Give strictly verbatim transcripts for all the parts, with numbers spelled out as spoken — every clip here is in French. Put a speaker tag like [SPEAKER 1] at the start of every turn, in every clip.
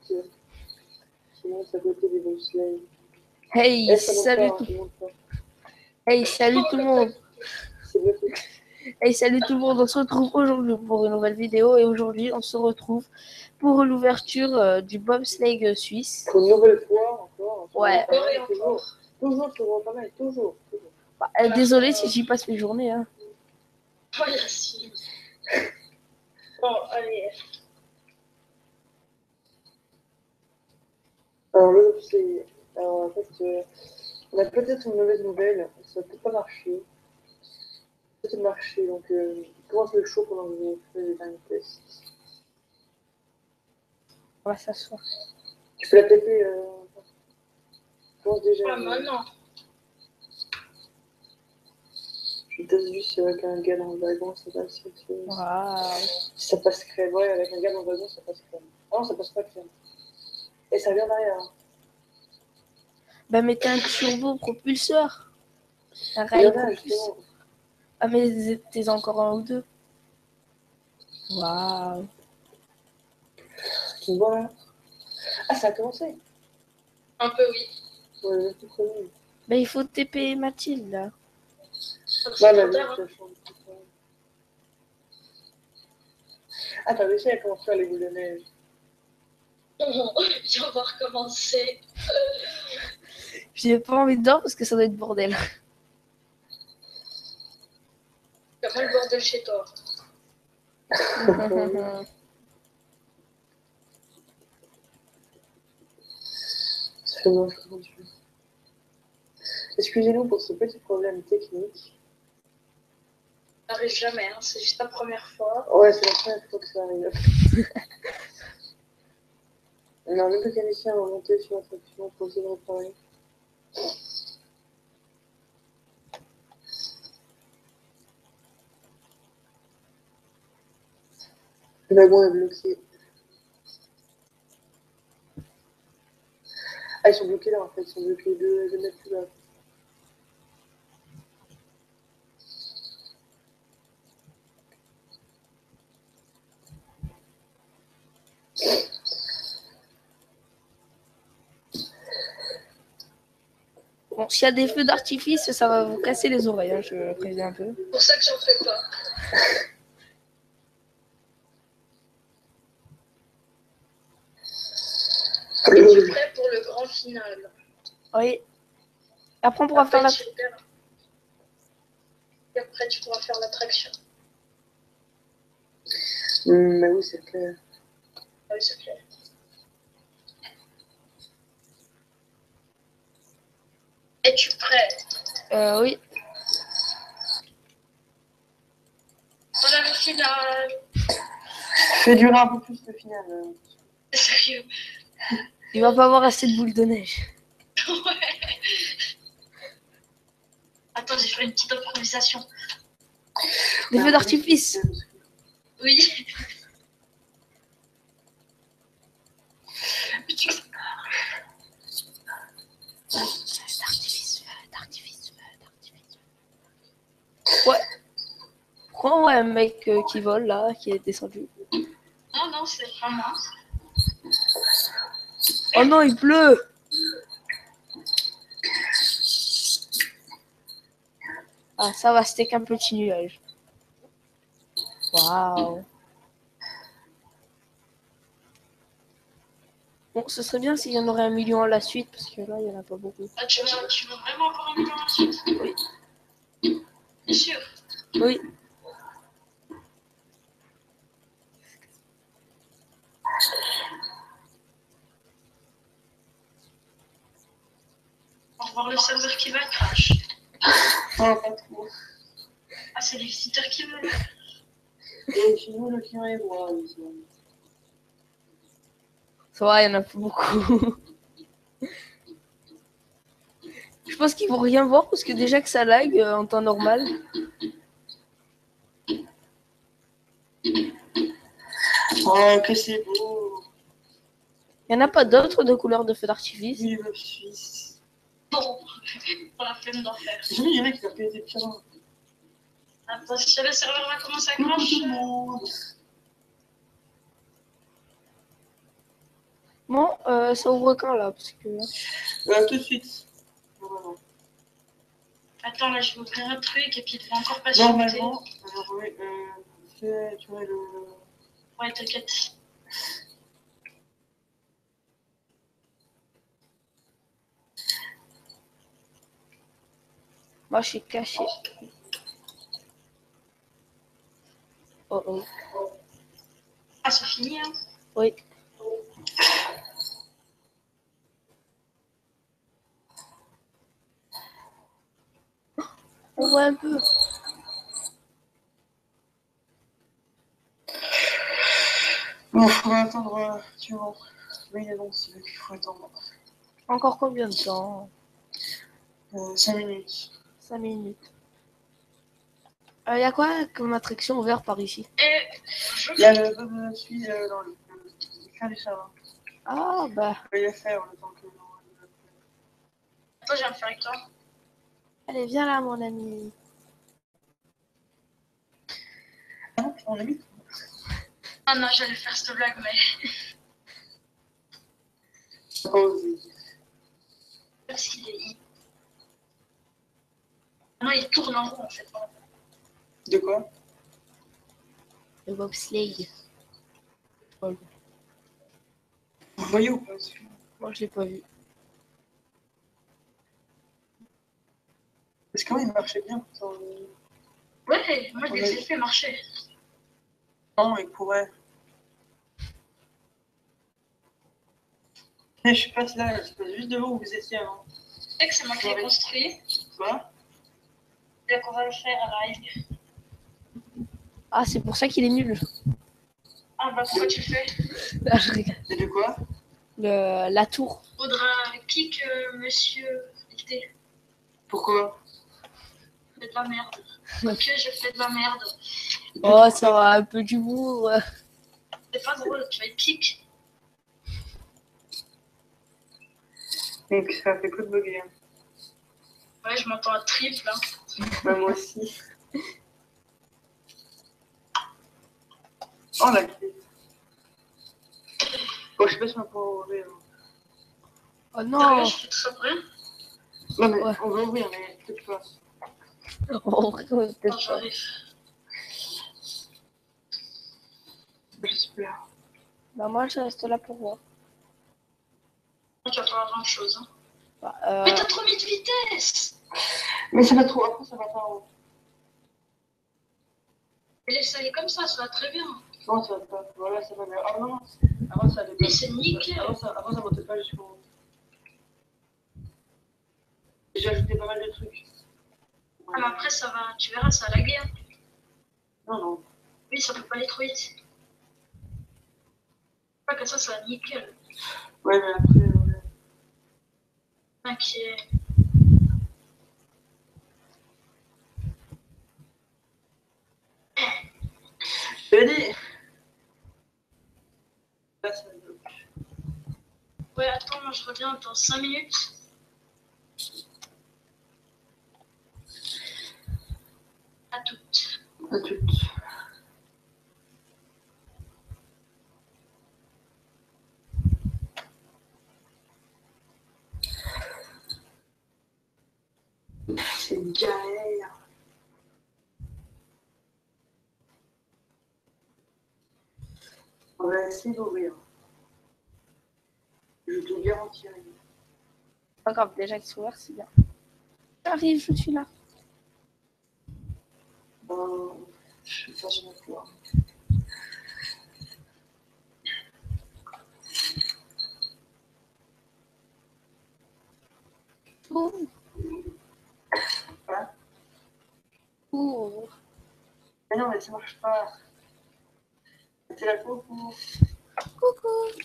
[SPEAKER 1] juste qui monte à côté des bobsleighs.
[SPEAKER 2] Hey,
[SPEAKER 1] Eh, ça monte
[SPEAKER 2] salut
[SPEAKER 1] pas,
[SPEAKER 2] tout...
[SPEAKER 1] ça monte pas.
[SPEAKER 2] hey, salut tout le monde.
[SPEAKER 1] C'est bloqué.
[SPEAKER 2] Hey, salut tout le monde. On se retrouve aujourd'hui pour une nouvelle vidéo et aujourd'hui on se retrouve pour l'ouverture euh, du bobsleigh suisse.
[SPEAKER 1] Pour une nouvelle fois encore.
[SPEAKER 2] Ouais.
[SPEAKER 1] Pas mal, toujours. Toujours, toujours pas mal, toujours. toujours.
[SPEAKER 2] Bah, euh, désolé si j'y passe mes journées. Hein.
[SPEAKER 3] Voilà, si. Bon, allez.
[SPEAKER 1] Alors le bobsleigh, alors en fait, euh, on a peut-être une mauvaise nouvelle. Ça peut pas marcher. Ça peut marcher, donc euh, il commence le show pendant que vous faites les derniers tests.
[SPEAKER 2] On va s'asseoir.
[SPEAKER 1] Tu peux la péter, euh... je pense déjà.
[SPEAKER 3] Pas maintenant.
[SPEAKER 1] Je teste juste si avec un gars dans le wagon, ça passe.
[SPEAKER 2] Waouh.
[SPEAKER 1] Ça passe crème. Ouais, avec un gars dans le wagon, ça passe crème. Ah non, ça passe pas crème. Et ça vient derrière. Hein.
[SPEAKER 2] Bah mettez un turbo propulseur. Un
[SPEAKER 1] Il y
[SPEAKER 2] rail
[SPEAKER 1] en a,
[SPEAKER 2] propulseur.
[SPEAKER 1] justement.
[SPEAKER 2] Ah mais t'es encore un ou deux. Waouh.
[SPEAKER 1] Tu vois là. Ah, ça a commencé.
[SPEAKER 3] Un peu, oui.
[SPEAKER 1] Ouais, c'est trop connu.
[SPEAKER 2] Bah il faut T P Mathilde là.
[SPEAKER 1] Ouais, ma vie, ça change. Ah, t'as réussi à commencer à les boules de neige.
[SPEAKER 3] Oh, on va recommencer.
[SPEAKER 2] J'ai pas envie de dormir parce que ça doit être bordel.
[SPEAKER 3] T'as pas le bordel chez toi.
[SPEAKER 1] Ça fait moche quand tu veux. Excusez-nous pour ce petit problème technique.
[SPEAKER 3] Ça arrive jamais, hein. C'est juste la première fois.
[SPEAKER 1] Ouais, c'est la première fois que ça arrive. Non, le mécanicien va monter sur l'attraction pour essayer de réparer. Le wagon est bloqué. Ah, ils sont bloqués là en fait, ils sont bloqués deux mètres plus bas.
[SPEAKER 2] Bon, s'il y a des feux d'artifice, ça va vous casser les oreilles, hein, je préviens un peu.
[SPEAKER 3] C'est pour ça que j'en fais pas. Es-tu prêt pour le grand final?
[SPEAKER 2] Oui. Après, on pourra
[SPEAKER 3] Après,
[SPEAKER 2] faire la...
[SPEAKER 3] tu... Et après, tu pourras faire l'attraction.
[SPEAKER 1] Mmh, mais oui, c'est clair.
[SPEAKER 3] Ah oui, c'est clair. Es-tu prêt?
[SPEAKER 2] Euh, oui.
[SPEAKER 3] Voilà le final.
[SPEAKER 1] Fais durer un peu plus le final. Euh.
[SPEAKER 3] Sérieux?
[SPEAKER 2] Il va pas avoir assez de boules de neige.
[SPEAKER 3] Ouais. Attends, j'ai fait une petite improvisation.
[SPEAKER 2] Des feux d'artifice.
[SPEAKER 3] Oui.
[SPEAKER 2] D'artifice, feu d'artifice, feu d'artifice. Ouais. Pourquoi on voit un mec euh, qui vole là, qui est descendu?
[SPEAKER 3] Non, non, c'est pas moi.
[SPEAKER 2] Oh non, il pleut. Ah, ça va, c'était qu'un petit nuage. Waouh. Bon, ce serait bien s'il y en aurait un million à la suite, parce que là, il n'y en a pas beaucoup.
[SPEAKER 3] Ah, tu veux, tu veux vraiment avoir un million à la suite?
[SPEAKER 2] Oui.
[SPEAKER 3] Bien sûr.
[SPEAKER 2] Oui.
[SPEAKER 3] On va voir le serveur qui va crash.
[SPEAKER 1] Ah, pas trop.
[SPEAKER 3] Ah, c'est les visiteurs qui veulent.
[SPEAKER 1] Et chez nous, le client est moi.
[SPEAKER 2] Ça va, il n'y en a pas beaucoup. Je pense qu'ils vont rien voir, parce que déjà que ça lag euh, en temps normal.
[SPEAKER 1] Oh, que c'est beau.
[SPEAKER 2] Il n'y en a pas d'autres de couleurs de feux d'artifice.
[SPEAKER 1] Vive le Suisse.
[SPEAKER 3] Bon, pour la flemme d'en faire.
[SPEAKER 1] J'ai vu, il y en a qui ont fait des pirates.
[SPEAKER 3] Attends, si le serveur va commencer à crash.
[SPEAKER 2] Bon, euh, ça ouvre quand là? Parce que...
[SPEAKER 1] Euh, tout de suite. Normalement.
[SPEAKER 3] Attends, là, je vais ouvrir un truc et puis il va encore patienter.
[SPEAKER 1] Normalement, alors oui, euh, c'est- tu vois le...
[SPEAKER 3] Ouais, t'inquiète.
[SPEAKER 2] Moi, je suis caché. Oh oh.
[SPEAKER 3] Ah, c'est fini, hein?
[SPEAKER 2] Oui. On voit un peu.
[SPEAKER 1] Bon, faut attendre, euh, tu vois. Mais il annonce qu'il faut attendre.
[SPEAKER 2] Encore combien de temps?
[SPEAKER 1] Euh, cinq minutes.
[SPEAKER 2] cinq minutes. Il euh, y a quoi comme attraction ouverte par ici?
[SPEAKER 3] Et je...
[SPEAKER 1] Il y a le Bob Suisse euh, dans le... Il fait les chaleurs.
[SPEAKER 2] Ah bah.
[SPEAKER 1] Je vais le faire en temps que...
[SPEAKER 3] Attends, je viens de faire avec toi.
[SPEAKER 2] Allez, viens là, mon ami.
[SPEAKER 1] Ah non, on l'a mis.
[SPEAKER 3] Ah non, j'allais faire cette blague, mais...
[SPEAKER 1] Oh,
[SPEAKER 3] Parce qu'il est... il- Non, il tourne en rond, en fait.
[SPEAKER 1] de quoi?
[SPEAKER 2] Le bobsleigh. Oh,
[SPEAKER 1] Vous voyez ou pas?
[SPEAKER 2] moi, je l'ai pas vu.
[SPEAKER 1] Parce que quand il marchait bien. Sans...
[SPEAKER 3] Ouais, moi, je
[SPEAKER 1] On
[SPEAKER 3] les
[SPEAKER 1] a-
[SPEAKER 3] ai fait marcher.
[SPEAKER 1] Non, il pourrait. Eh, je passe là, je passe juste devant où vous étiez avant.
[SPEAKER 3] Tu sais que c'est moi qui l'ai
[SPEAKER 1] Ouais.
[SPEAKER 3] construit.
[SPEAKER 1] Quoi?
[SPEAKER 3] Et qu'on va le faire à live.
[SPEAKER 2] Ah, c'est pour ça qu'il est nul.
[SPEAKER 3] Ah bah, pourquoi tu le fais?
[SPEAKER 2] Là, je rigole.
[SPEAKER 1] Et de quoi?
[SPEAKER 2] Le, la tour.
[SPEAKER 3] Faudra kick euh, monsieur Dicté.
[SPEAKER 1] Pourquoi?
[SPEAKER 3] Fais de la merde. Ok, je fais de la merde.
[SPEAKER 2] Oh, ça va, un peu d'humour.
[SPEAKER 3] C'est pas drôle, tu vas être kick.
[SPEAKER 1] Donc ça fait que de bugger. Hein.
[SPEAKER 3] Ouais, je m'entends à triple. Hein.
[SPEAKER 1] Bah, moi aussi. Oh la clé. Bon, je sais pas si on va pouvoir ouvrir.
[SPEAKER 2] Oh
[SPEAKER 3] Sérieux,
[SPEAKER 2] non.
[SPEAKER 3] je fais tout ça pour rien.
[SPEAKER 1] Non mais
[SPEAKER 2] Ouais.
[SPEAKER 1] on va ouvrir, mais peut-être pas.
[SPEAKER 2] En vrai, ouais,
[SPEAKER 3] Attends,
[SPEAKER 2] peut-être pas.
[SPEAKER 3] j'arrive.
[SPEAKER 1] J'espère.
[SPEAKER 2] Bah, moi, je reste là pour voir.
[SPEAKER 3] Tu vas pas avoir grand chose. Hein.
[SPEAKER 2] Bah, euh...
[SPEAKER 3] Mais t'as trop mis de vitesse.
[SPEAKER 1] Mais ça va trop, après ça va pas en haut.
[SPEAKER 3] Laisse aller comme ça, ça va très bien.
[SPEAKER 1] Non, ça va pas. Voilà, ça va bien. Ah non, avant ça allait pas.
[SPEAKER 3] Mais c'est nickel.
[SPEAKER 1] Avant ça, avant ça montait pas jusqu'au haut. J'ai ajouté pas mal de trucs.
[SPEAKER 3] Ah, mais après, ça va, tu verras, ça va laguer. Hein.
[SPEAKER 1] Non, non.
[SPEAKER 3] Oui, ça peut pas aller trop vite. Pas que ça, ça va nickel.
[SPEAKER 1] Ouais, mais après. Ouais.
[SPEAKER 3] T'inquiète.
[SPEAKER 1] Je t'ai dit. Là, ça va bien.
[SPEAKER 3] Ouais, attends, moi je reviens dans cinq minutes. À toutes.
[SPEAKER 1] À toutes. C'est une galère. On va essayer d'ouvrir. Je te garantis rien.
[SPEAKER 2] pas grave, déjà qu'ils sont ouverts, c'est bien. J'arrive, je suis là.
[SPEAKER 1] Euh, je sais pas si on va pouvoir.
[SPEAKER 2] Ouh.
[SPEAKER 1] Hein?
[SPEAKER 2] Ouh.
[SPEAKER 1] Mais non, mais ça marche pas. C'est la coucou.
[SPEAKER 2] Coucou.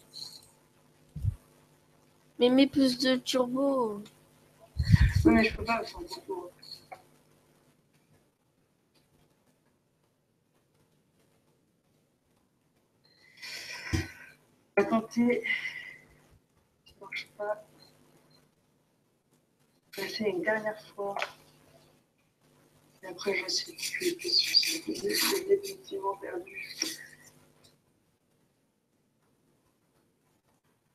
[SPEAKER 2] Mais mets plus de turbo.
[SPEAKER 1] Oui, mais je peux pas sans coucou. On va tenter. Ça marche pas. Je vais essayer une dernière fois. Et après, je sais que je suis définitivement perdu.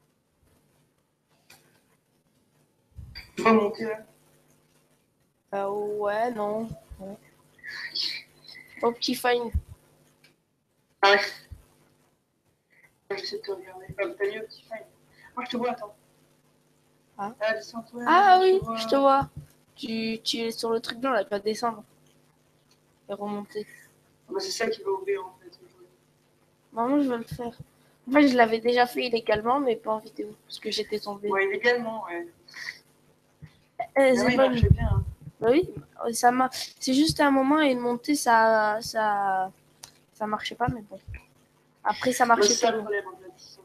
[SPEAKER 1] Tu vas monter là?
[SPEAKER 2] Euh, ouais, non. Ouais. Optifine.
[SPEAKER 1] Ah ouais. J'essaie de te regarder. Ah, t'as mis Optifine. Moi, je te vois, attends.
[SPEAKER 2] Ah.
[SPEAKER 1] Ah, descends, toi.
[SPEAKER 2] Ah
[SPEAKER 1] je
[SPEAKER 2] oui,
[SPEAKER 1] te vois.
[SPEAKER 2] je te vois. Tu, tu es sur le truc blanc là, tu vas descendre et remonter.
[SPEAKER 1] Bah, c'est ça qui va ouvrir en fait.
[SPEAKER 2] Maman, je vais le faire. En fait, je l'avais déjà fait illégalement, mais pas en vidéo, parce que j'étais tombée.
[SPEAKER 1] Ouais, illégalement, ouais.
[SPEAKER 2] Euh,
[SPEAKER 1] Mais
[SPEAKER 2] c'est
[SPEAKER 1] oui, il
[SPEAKER 2] pas...
[SPEAKER 1] marchait bien. Hein.
[SPEAKER 2] Bah oui, ça m'a... C'est juste à un moment et une montée, ça, ça, ça marchait pas, mais bon. Après, ça
[SPEAKER 1] Bah,
[SPEAKER 2] marchait
[SPEAKER 1] c'est ça le
[SPEAKER 2] tellement.
[SPEAKER 1] problème en fait.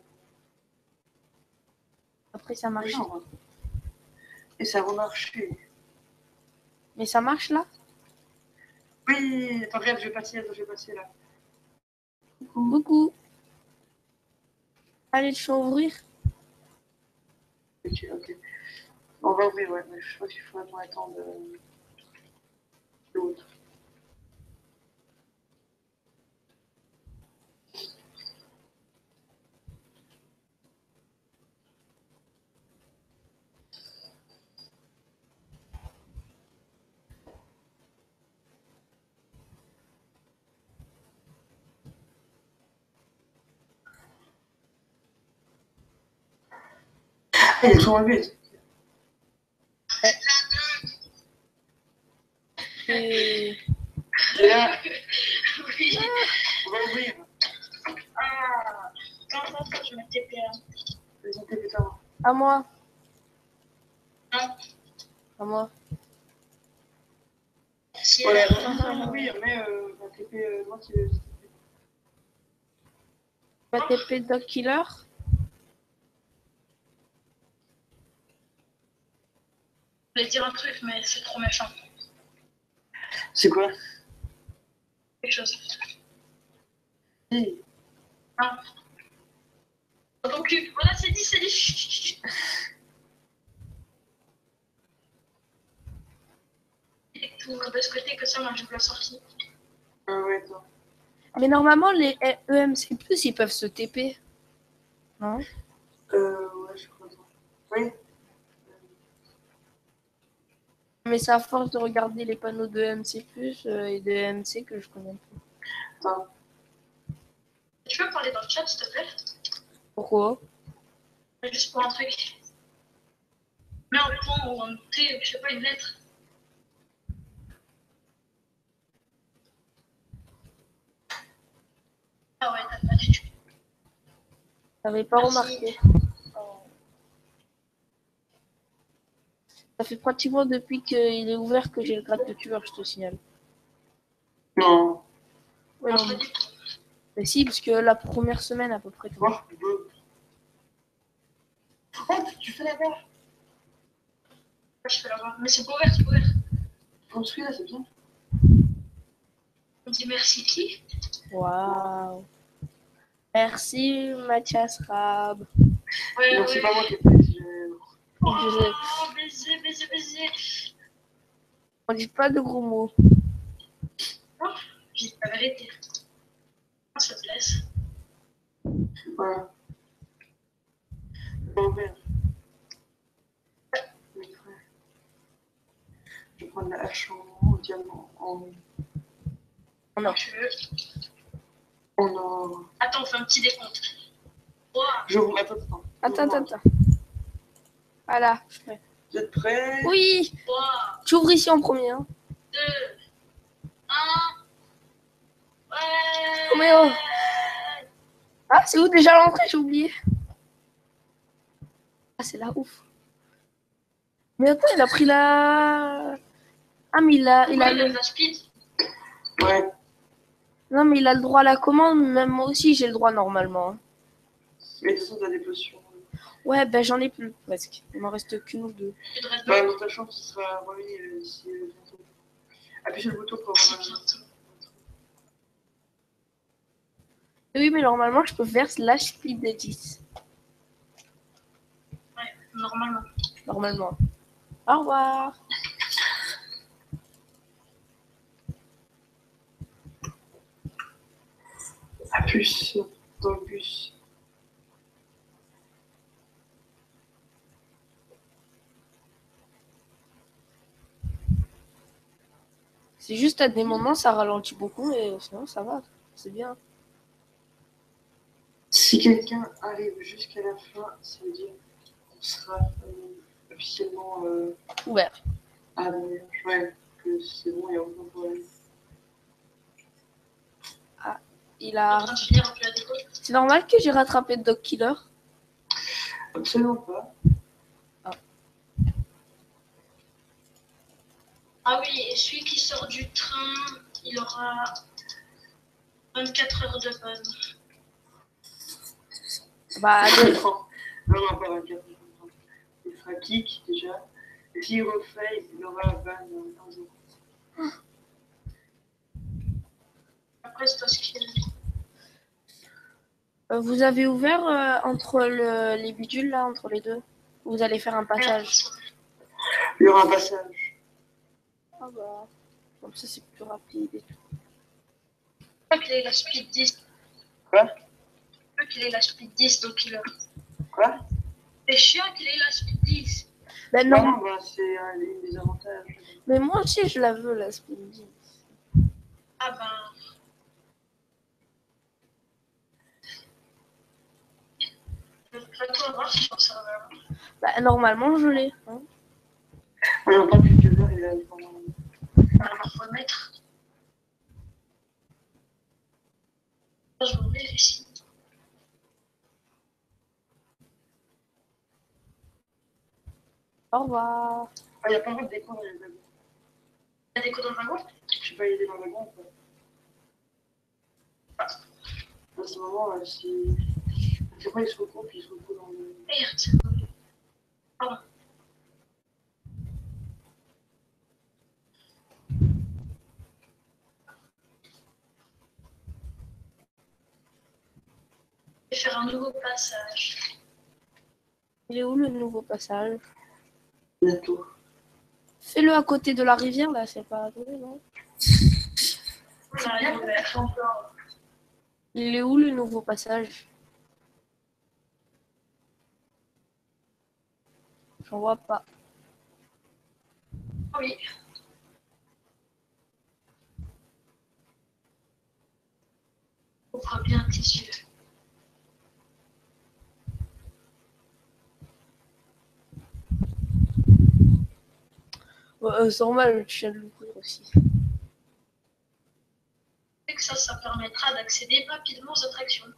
[SPEAKER 2] Après, ça marchait.
[SPEAKER 1] Non, et ça va marcher.
[SPEAKER 2] Mais ça marche là?
[SPEAKER 1] Oui, attends, regarde, je vais passer, attends, je vais passer là.
[SPEAKER 2] Beaucoup. Allez, je vais ouvrir.
[SPEAKER 1] Ok, ok. On va ouvrir, ouais, mais je pense qu'il faut attendre, attendre euh, l'autre. Ah, ils sont enlevés.
[SPEAKER 2] Et...
[SPEAKER 1] Et là,
[SPEAKER 3] Oui.
[SPEAKER 1] on va ouvrir.
[SPEAKER 3] Ah. Attends, attends, je vais me T P.
[SPEAKER 1] Ils ont T P avant.
[SPEAKER 2] À moi.
[SPEAKER 3] Non.
[SPEAKER 2] À moi.
[SPEAKER 3] Si
[SPEAKER 1] Voilà,
[SPEAKER 3] elle
[SPEAKER 1] on va ouvrir, mais euh, on va T P euh, moi qui vais.
[SPEAKER 2] Pas T P Dog Killer.
[SPEAKER 3] Je voulais dire un truc, mais c'est trop méchant.
[SPEAKER 1] C'est quoi?
[SPEAKER 3] Quelque chose.
[SPEAKER 1] Oui.
[SPEAKER 3] Non. Dans ton cul. Voilà, c'est dit, c'est dit. Chut, chut, chut. Et tout le mauvais côté que ça, moi, je veux la sortie.
[SPEAKER 1] Ah ouais, attends.
[SPEAKER 2] Mais normalement, les E M C plus, ils peuvent se T P. Non?
[SPEAKER 1] Euh, ouais, je crois. Oui.
[SPEAKER 2] Mais c'est à force de regarder les panneaux de E M C plus euh, et de E M C que je connais plus.
[SPEAKER 1] Attends.
[SPEAKER 3] Tu peux parler dans le chat, s'il te plaît?
[SPEAKER 2] Pourquoi?
[SPEAKER 3] Juste pour un truc. Mets un point ou un T, je sais pas, une lettre. Ah ouais, t'as pas du tout.
[SPEAKER 2] T'avais pas
[SPEAKER 3] Merci.
[SPEAKER 2] remarqué. Ça fait pratiquement depuis qu'il est ouvert que j'ai le grade de tueur, je te signale.
[SPEAKER 1] Non.
[SPEAKER 2] Ouais,
[SPEAKER 3] Non,
[SPEAKER 2] non,
[SPEAKER 3] pas
[SPEAKER 2] mais...
[SPEAKER 3] du tout.
[SPEAKER 2] mais si, parce que la première semaine à peu près. tu vois.
[SPEAKER 1] Oh, oh, tu fais la barre.
[SPEAKER 3] Je fais la main. Mais c'est pas ouvert, c'est pas ouvert.
[SPEAKER 1] Oh, celui-là, c'est bien.
[SPEAKER 3] On dit merci qui?
[SPEAKER 2] Waouh. Merci Mathias Rab.
[SPEAKER 3] Ouais,
[SPEAKER 1] Non, c'est
[SPEAKER 3] ouais.
[SPEAKER 1] pas moi qui ai fait. je-
[SPEAKER 3] Oh, baiser, baiser, baiser.
[SPEAKER 2] On dit pas de gros mots.
[SPEAKER 3] Non, j'ai dit la vérité. On se laisse.
[SPEAKER 1] Voilà. Pas ouvert. Mes frères. Je vais prendre la hache en, en diamant. En,
[SPEAKER 2] Non.
[SPEAKER 3] Tu veux.
[SPEAKER 1] en or.
[SPEAKER 3] Attends, on fait un petit décompte. trois,
[SPEAKER 1] Je vous. Attends, attends.
[SPEAKER 2] Attends, attends, attends. Voilà, je fais.
[SPEAKER 1] Vous êtes prêts?
[SPEAKER 2] Oui,
[SPEAKER 3] trois,
[SPEAKER 2] tu ouvres ici en premier. Hein.
[SPEAKER 3] deux, un. Ouais.
[SPEAKER 2] Oh, mais oh. Ah, c'est où déjà l'entrée? J'ai oublié. Ah, c'est là, ouf. Mais attends, il a pris la... Ah, mais il a, il a
[SPEAKER 3] Ouais,
[SPEAKER 2] le...
[SPEAKER 3] la speed.
[SPEAKER 1] Ouais.
[SPEAKER 2] Non, mais il a le droit à la commande. Même moi aussi, j'ai le droit normalement. Hein.
[SPEAKER 1] Mais de toute façon, t'as des potions.
[SPEAKER 2] Ouais, ben j'en ai plus, presque. Il m'en reste qu'une ou deux.
[SPEAKER 3] Tu te restes
[SPEAKER 1] Bah,
[SPEAKER 3] deux.
[SPEAKER 1] dans ta chambre, ce sera remis euh, d'ici euh, bientôt. Appuie sur le bouton pour
[SPEAKER 3] C'est
[SPEAKER 1] avoir
[SPEAKER 3] bientôt.
[SPEAKER 2] Oui, mais normalement, je peux faire slash speed de dix.
[SPEAKER 3] Ouais, normalement.
[SPEAKER 2] Normalement. Au revoir.
[SPEAKER 1] à plus dans le bus.
[SPEAKER 2] C'est juste à des moments, ça ralentit beaucoup, et sinon, ça va. C'est bien.
[SPEAKER 1] Si quelqu'un arrive jusqu'à la fin, ça veut dire qu'on sera euh, officiellement euh,
[SPEAKER 2] Ouvert.
[SPEAKER 1] à la ouais, que c'est bon, il n'y a aucun problème.
[SPEAKER 2] Il
[SPEAKER 3] En
[SPEAKER 2] a...
[SPEAKER 3] train de finir un peu la déco.
[SPEAKER 2] C'est normal que j'ai rattrapé Dog Killer.
[SPEAKER 1] Absolument pas.
[SPEAKER 3] Ah oui, et celui qui sort du train, il aura vingt-quatre heures de pause.
[SPEAKER 2] Bah, allez.
[SPEAKER 1] Non, non, non, pas vingt-quatre. Il fera kick déjà. Et s'il refait, il aura vingt jours.
[SPEAKER 3] Après, c'est parce qu'il...
[SPEAKER 2] Euh, Vous avez ouvert euh, entre le, les bidules, là, entre les deux? Vous allez faire un passage?
[SPEAKER 1] Il y aura un passage.
[SPEAKER 2] Ah bah, comme ça, c'est plus rapide et tout.
[SPEAKER 3] Je crois qu'il est la speed dix.
[SPEAKER 1] Quoi?
[SPEAKER 3] Je crois qu'il est la speed dix, donc il a...
[SPEAKER 1] Quoi?
[SPEAKER 3] C'est chiant qu'il ait la speed dix.
[SPEAKER 2] Ben
[SPEAKER 1] Non,
[SPEAKER 2] non,
[SPEAKER 1] non, bah, c'est un des avantages.
[SPEAKER 2] mais moi aussi, je la veux, la Speedy.
[SPEAKER 3] Ah ben... Je vais toi voir si je ça va.
[SPEAKER 2] Bah, normalement, je l'ai. Hein.
[SPEAKER 1] On n'entend plus que l'heure, il a pendant.
[SPEAKER 3] On va le remettre. Je vais ouvrir ici.
[SPEAKER 2] Au revoir.
[SPEAKER 1] Ah, il n'y a pas de déco dans les wagons.
[SPEAKER 3] La déco dans le wagon.
[SPEAKER 1] Je sais pas, il est dans le wagon ou pas? À ce moment, euh, si. C'est quoi, il se retrouve, puis il se retrouve dans le.
[SPEAKER 3] Merde. Pardon. Je vais faire un nouveau passage.
[SPEAKER 2] Il est où le nouveau passage?
[SPEAKER 1] Bientôt.
[SPEAKER 2] Fais-le à côté de la rivière, là, c'est pas à côté, non?
[SPEAKER 3] Voilà, il est ouvert. Encore.
[SPEAKER 2] Il est où le nouveau passage? J'en vois pas.
[SPEAKER 3] Oui. Ouvre bien tes yeux.
[SPEAKER 2] Ouais, euh, c'est normal, je viens de l'ouvrir aussi.
[SPEAKER 3] Et que ça, ça permettra d'accéder rapidement aux attractions.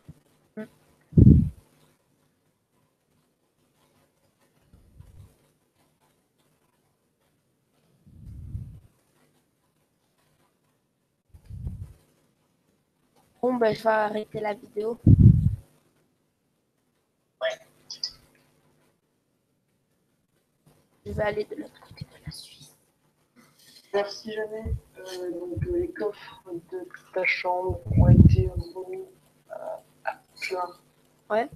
[SPEAKER 2] Bon, ben, je vais arrêter la vidéo.
[SPEAKER 3] Ouais.
[SPEAKER 2] Je vais aller de l'autre côté de la Suisse.
[SPEAKER 1] Merci jamais. Euh, donc, euh, les coffres de ta chambre ont été remis euh, à plein.
[SPEAKER 2] Ouais.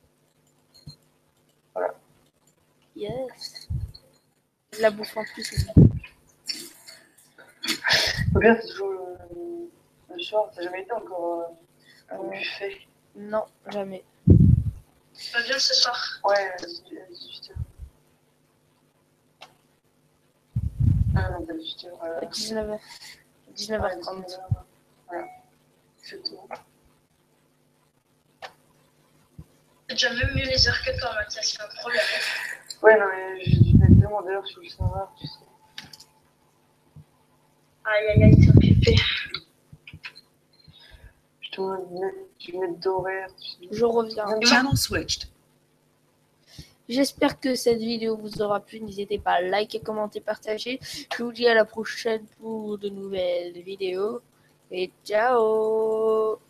[SPEAKER 1] Voilà.
[SPEAKER 2] Yes. Je la bouffe en plus.
[SPEAKER 1] Regarde, c'est toujours le, le soir. T'as jamais été encore euh, au
[SPEAKER 2] Euh,
[SPEAKER 1] buffet?
[SPEAKER 2] Non, jamais.
[SPEAKER 3] Tu vas bien ce soir.
[SPEAKER 1] Ouais, à dix-huit heures. Ah non, pas dix-huit heures. Euh,
[SPEAKER 2] dix-neuf heures. dix-neuf heures trente.
[SPEAKER 1] dix-neuf heures. Voilà. Exactement.
[SPEAKER 3] J'ai déjà même mieux les heures que toi, Mathias, c'est un problème.
[SPEAKER 1] Ouais, non, mais je mets tellement d'heures sur le serveur, tu sais.
[SPEAKER 3] Aïe, aïe, aïe, t'es occupé.
[SPEAKER 1] Je te mets, je mets d'horaire, tu sais.
[SPEAKER 2] Je reviens.
[SPEAKER 4] Channel switched.
[SPEAKER 2] J'espère que cette vidéo vous aura plu. N'hésitez pas à liker, commenter, partager. Je vous dis à la prochaine pour de nouvelles vidéos. Et ciao!